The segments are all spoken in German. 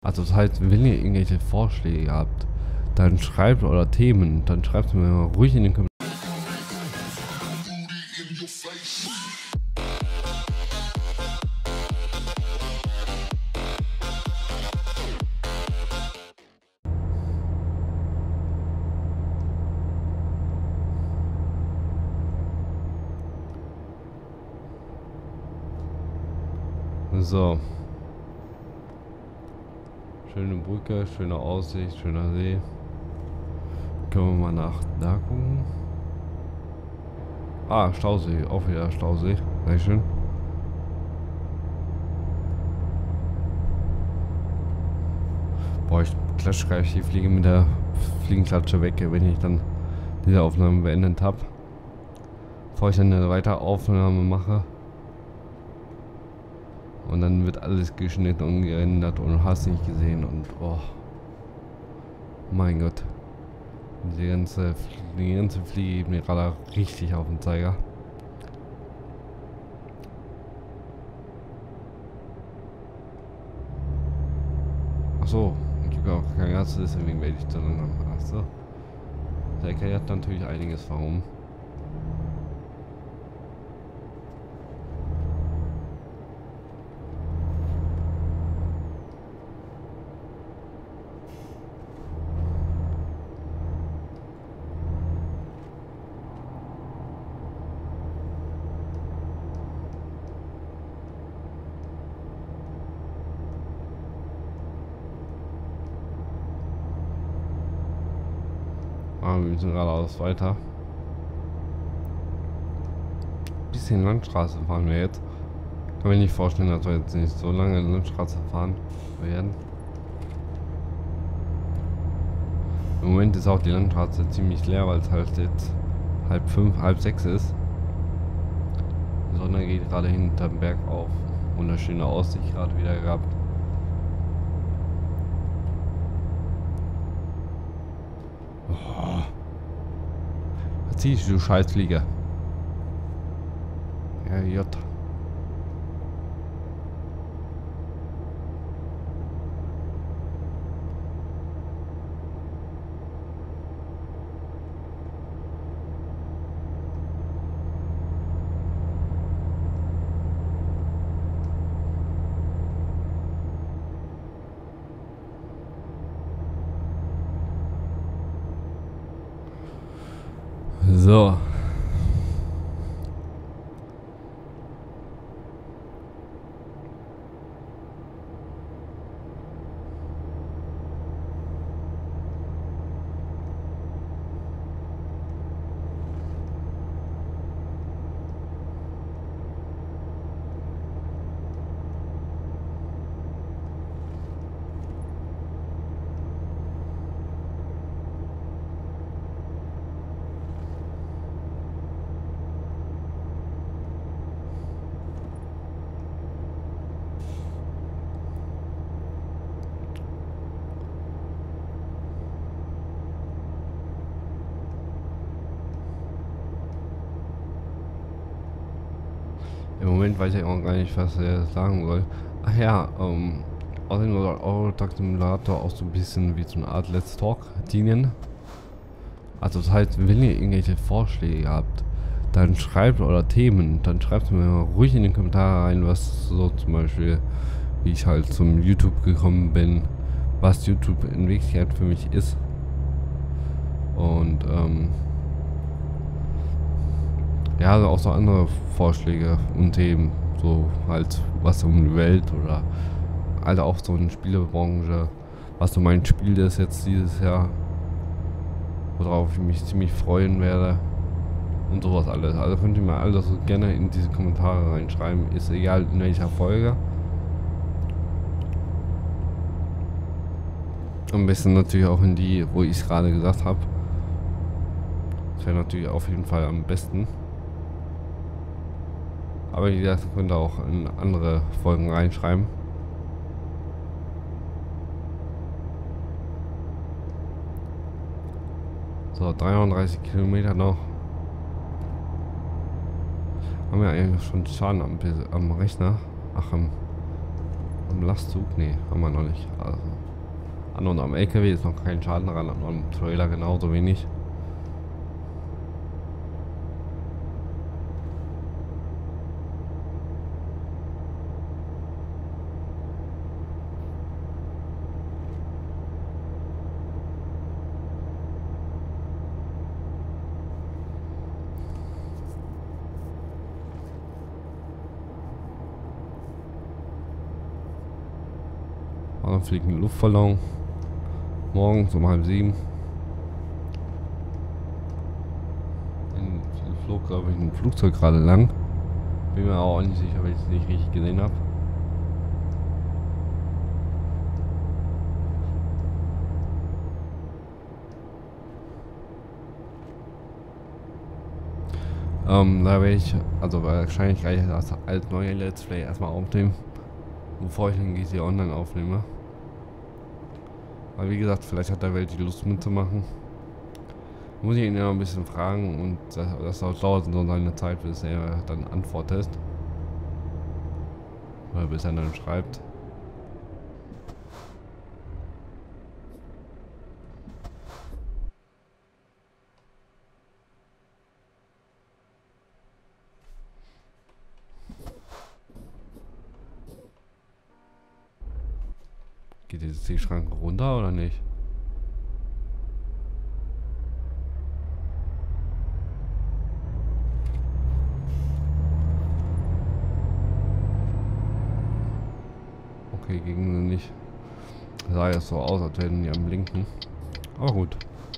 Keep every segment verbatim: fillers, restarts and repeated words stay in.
Also das heißt, wenn ihr irgendwelche Vorschläge habt, dann schreibt oder Themen, dann schreibt es mir mal ruhig in den Kommentaren. So. Schöne Brücke, schöne Aussicht, schöner See. Können wir mal nach da gucken. Ah, Stausee, auch wieder Stausee. Sehr schön. Boah, ich klatsche gleich die Fliege mit der Fliegenklatsche weg, wenn ich dann diese Aufnahme beendet habe. Bevor ich dann eine weitere Aufnahme mache. Und dann wird alles geschnitten und geändert und hast nicht gesehen und oh. Mein Gott. Die ganze, die ganze Fliege geht mir gerade richtig auf den Zeiger. Achso, ich gebe auch kein Gas, deswegen werde ich dann. Achso. Der erklärt natürlich einiges warum. Ah, wir müssen geradeaus weiter. Bisschen Landstraße fahren wir jetzt. Kann mir nicht vorstellen, dass wir jetzt nicht so lange Landstraße fahren werden. Im Moment ist auch die Landstraße ziemlich leer, weil es halt jetzt halb fünf, halb sechs ist. Die Sonne geht gerade hinterm Berg auf. Wunderschöne Aussicht gerade wieder gehabt. Oh. Verzieh dich, du Scheißflieger. Ja, J. So. Im Moment weiß ich auch gar nicht, was er sagen soll. Ach ja, ähm, außerdem soll Eurotruck Simulator auch so ein bisschen wie so eine Art Let's Talk dienen. Also das heißt, wenn ihr irgendwelche Vorschläge habt, dann schreibt oder Themen, dann schreibt mir mal ruhig in den Kommentaren rein, was so zum Beispiel, wie ich halt zum YouTube gekommen bin, was YouTube in Wirklichkeit für mich ist. Und ähm, ja, also auch so andere Vorschläge und Themen, so halt was um die Welt oder halt auch so in Spielebranche, was so mein Spiel ist jetzt dieses Jahr, worauf ich mich ziemlich freuen werde und sowas alles. Also könnt ihr mal alles so gerne in diese Kommentare reinschreiben, ist egal in welcher Folge. Am besten natürlich auch in die, wo ich es gerade gesagt habe. Das wäre natürlich auf jeden Fall am besten. Aber wie gesagt, könnt ihr auch in andere Folgen reinschreiben. So, dreiunddreißig Kilometer noch. Haben wir eigentlich schon Schaden am, am Rechner? Ach, am, Am Lastzug? Nee, haben wir noch nicht. Also, an und am L K W ist noch kein Schaden dran, am Trailer genauso wenig. Und dann fliegt ein Luftballon. Morgens um halb sieben. Dann flog, glaube ich, ein Flugzeug gerade lang. Bin mir auch nicht sicher, weil ich es nicht richtig gesehen habe. Ähm, da werde ich, also wahrscheinlich gleich das als neue Let's Play erstmal aufnehmen, bevor ich den G T A Online aufnehme. Aber wie gesagt, vielleicht hat der Welt die Lust mitzumachen. Muss ich ihn ja ein bisschen fragen und das, das dauert so seine Zeit, bis er dann antwortet. Oder bis er dann schreibt. Geht jetzt die Schranke runter oder nicht? Okay, gegen sie nicht. Sah ja so aus, als wären die am Blinken. Aber gut.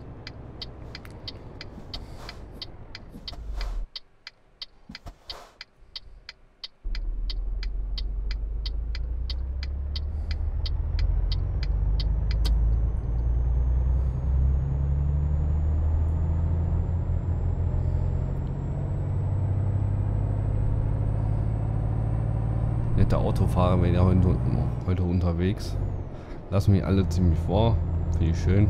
Nette Autofahrer werden ja heute, heute unterwegs. Lassen mich alle ziemlich vor. Finde ich schön.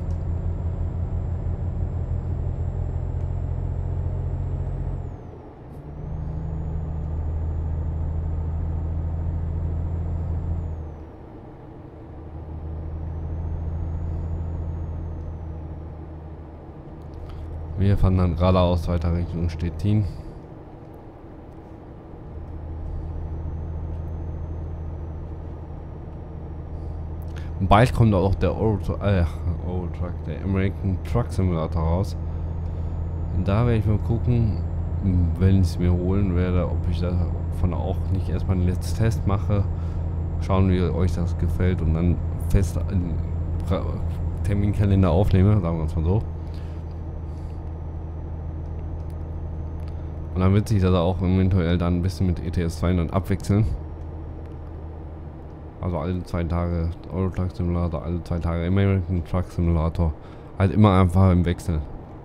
Wir fahren dann geradeaus weiter Richtung Stettin. Und bald kommt auch der Euro, äh, Euro Truck, der American Truck Simulator raus. Und da werde ich mal gucken, wenn ich es mir holen werde, ob ich davon auch nicht erstmal einen letzten Test mache. Schauen, wie euch das gefällt und dann fest einen Terminkalender aufnehme, sagen wir es mal so. Und dann wird sich das auch eventuell dann ein bisschen mit E T S zwei dann abwechseln. Also alle zwei Tage Euro Truck Simulator, alle zwei Tage American Truck Simulator. Halt immer einfach im Wechsel.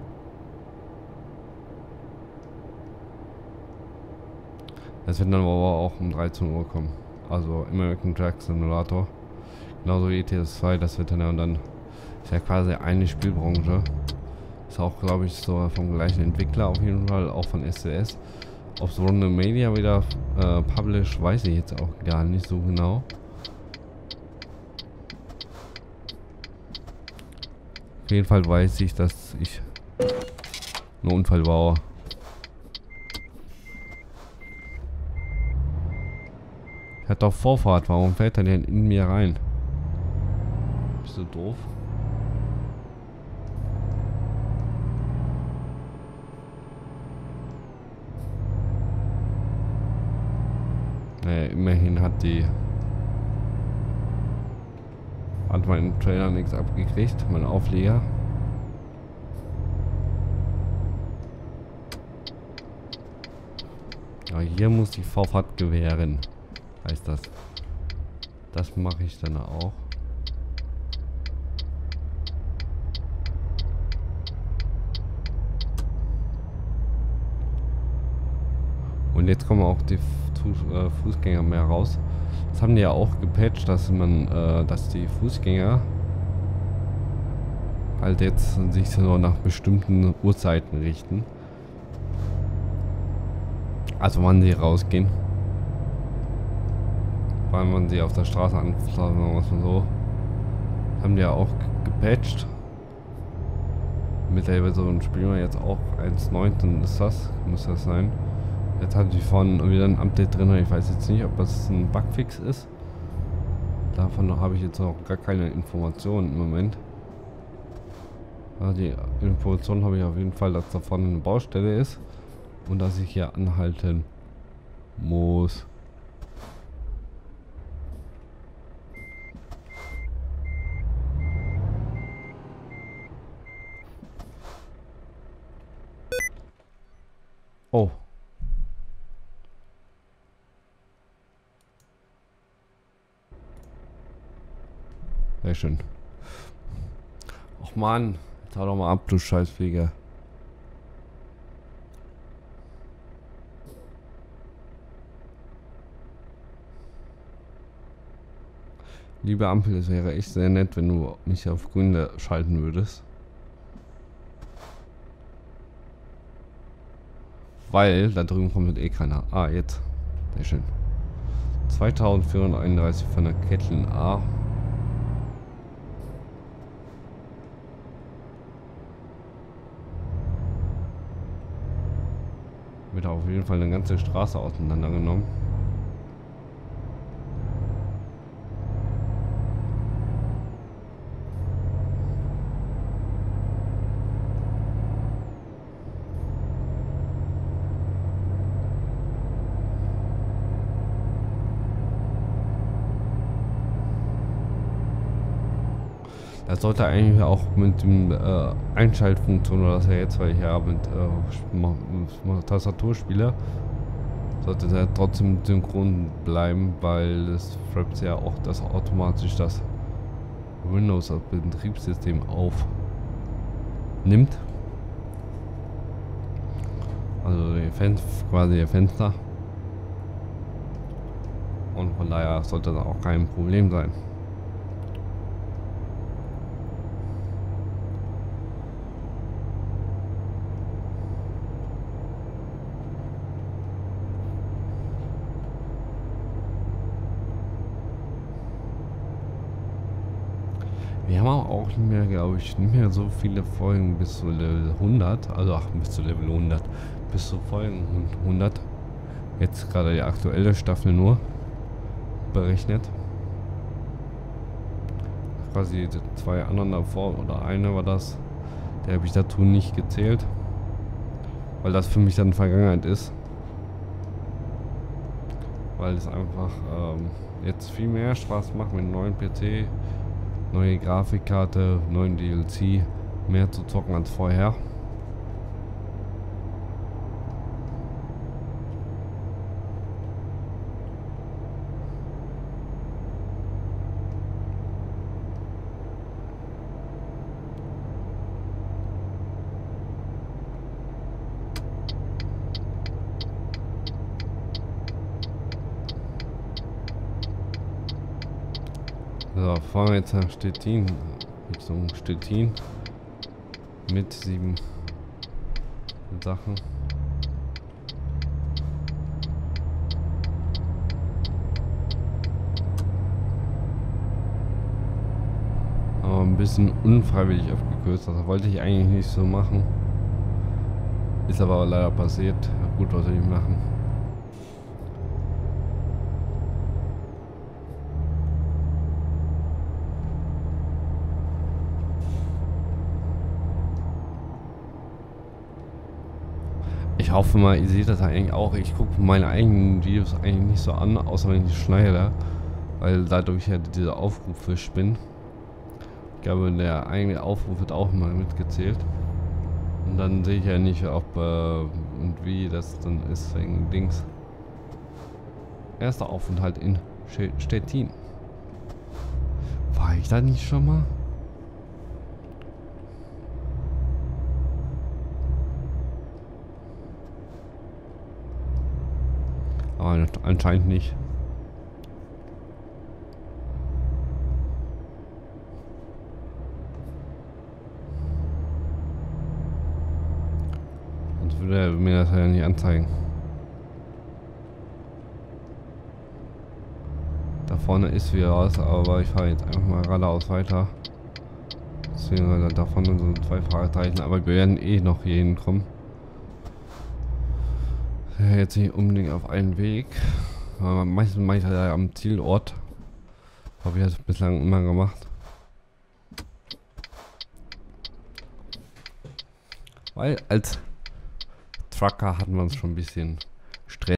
Das wird dann aber auch um dreizehn Uhr kommen. Also American Truck Simulator. Genauso wie E T S zwei, das wird dann ja dann ist ja quasi eine Spielbranche. Ist auch, glaube ich, so vom gleichen Entwickler auf jeden Fall, auch von S C S. Ob so eine Media wieder äh, publish, weiß ich jetzt auch gar nicht so genau. Auf jeden Fall weiß ich, dass ich einen Unfall baue. Er hat doch Vorfahrt, warum fährt er denn in mir rein? Bist du doof? Naja, immerhin hat die hat mein Trailer nichts abgekriegt, mein Aufleger. Aber hier muss die Vorfahrt gewähren, heißt das. Das mache ich dann auch. Und jetzt kommen auch die Fußgänger mehr raus. Das haben die ja auch gepatcht, dass man, äh, dass die Fußgänger halt jetzt sich so nach bestimmten Uhrzeiten richten. Also wann sie rausgehen. wann man sie auf der Straße anfasst, sagen wir mal so. Haben die ja auch gepatcht. Mittlerweile so ein Spiel jetzt auch eins Punkt neunzehn ist das, muss das sein. Jetzt haben die von wieder ein Update drin, ich weiß jetzt nicht, ob das ein Bugfix ist. Davon habe ich jetzt noch gar keine Informationen im Moment. Also die Information habe ich auf jeden Fall, dass da vorne eine Baustelle ist und dass ich hier anhalten muss. Oh. Sehr schön. Och Mann, jetzt hau doch mal ab, du Scheißflieger. Liebe Ampel, es wäre echt sehr nett, wenn du mich auf grün schalten würdest. Weil da drüben kommt eh keiner. Ah, jetzt. Sehr schön. zweitausendvierhunderteinunddreißig von der Kettlen A. Wird auf jeden Fall eine ganze Straße auseinandergenommen. Das sollte eigentlich auch mit dem äh, Einschaltfunktion oder das ja jetzt, weil ich ja mit, äh, mit Tastatur spiele, sollte der trotzdem synchron bleiben, weil es Fraps ja auch das automatisch das Windows als Betriebssystem aufnimmt. Also die Fen quasi ihr Fenster. Und von daher sollte das auch kein Problem sein. Wir haben auch nicht mehr, glaube ich, nicht mehr so viele Folgen bis zu Level hundert. Also, ach, bis zu Level hundert. Bis zu Folgen hundert. Jetzt gerade die aktuelle Staffel nur berechnet. Quasi die zwei anderen davor, oder eine war das. Der habe ich dazu nicht gezählt. Weil das für mich dann Vergangenheit ist. Weil es einfach ähm, jetzt viel mehr Spaß macht mit einem neuen P C. Neue Grafikkarte, neuen D L C, mehr zu zocken als vorher. So, fahren wir jetzt nach Stettin, Richtung Stettin mit sieben Sachen. Aber ein bisschen unfreiwillig abgekürzt, das wollte ich eigentlich nicht so machen. Ist aber leider passiert. Gut, was soll ich machen? Ich hoffe mal, ihr seht das eigentlich auch. Ich gucke meine eigenen Videos eigentlich nicht so an, außer wenn ich schneide. Weil dadurch ja diese Aufrufe bin. Ich glaube, der eigene Aufruf wird auch mal mitgezählt. Und dann sehe ich ja nicht, ob äh, und wie das dann ist wegen Dings. Erster Aufenthalt in Stettin. War ich da nicht schon mal? Aber anscheinend nicht. Sonst würde er mir das ja nicht anzeigen. Da vorne ist wieder was, aber ich fahre jetzt einfach mal geradeaus weiter. Beziehungsweise da vorne sind zwei Fragezeichen, aber wir werden eh noch hier hinkommen. Ja, jetzt nicht unbedingt auf einen Weg. Aber meistens mache ich das ja am Zielort. Habe ich das bislang immer gemacht. Weil als Trucker hat man es schon ein bisschen